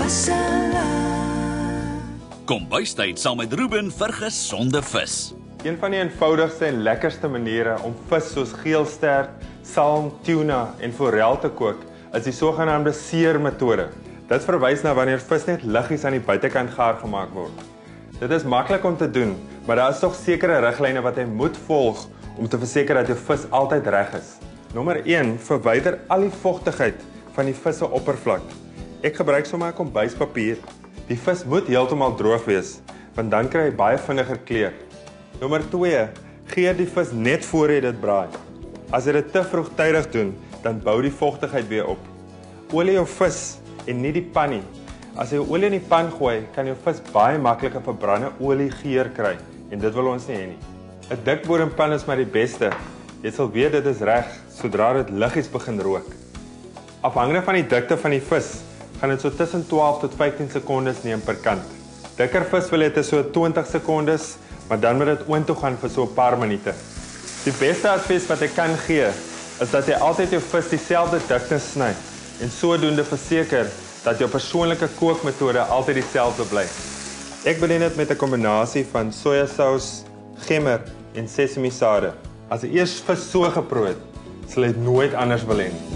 Kombuistyd saam met Ruben vir gesonde vis. Een van die eenvoudigste en lekkerste maniere om vis soos geelstert, salm, tuna en forel te kook, is die sogenaamde seermetode. Dit verwys na wanneer vis net liggies aan die buitekant gaar gemaak word. Dit is maklik om te doen, maar daar is tog sekere riglyne wat jy moet volg om te verseker dat jou vis altyd reg is. Nommer 1, verwyder al die vochtigheid van die vis se oppervlak. Ek gebruik sommer 'n kombuispapier. Die vis moet heeltemal droog wees, want dan kry hy baie vinniger kleur. Nommer 2, gee die vis net voor jy dit braai. As jy dit te vroegtydig doen, dan bou die vochtigheid weer op. Olie jou vis en nie die pan nie. As jy olie in die pan gooi, kan jou vis baie makliker verbrande olie geur kry en dit wil ons nie hê nie. 'n Dik bodempan is maar die beste. Jy sal weet dit is reg sodra dit liggies begin rook. Afhangende van die dikte van die vis, gaan dit so tussen 12 tot 15 sekondes neem per kant. Dikker vis wil dit so 20 sekondes, maar dan moet dit oontoe gaan vir so 'n paar minute. Die beste advies wat ek kan gee, is dat jy altyd jou vis dieselfde dikte sny en sodoende verseker dat jou persoonlike kookmetode altyd dieselfde bly. Ek bedien dit met 'n kombinasie van sojasous, gemmer en sesamiesade. As jy eers vis so geproe het, sal jy dit nooit anders wil hê nie.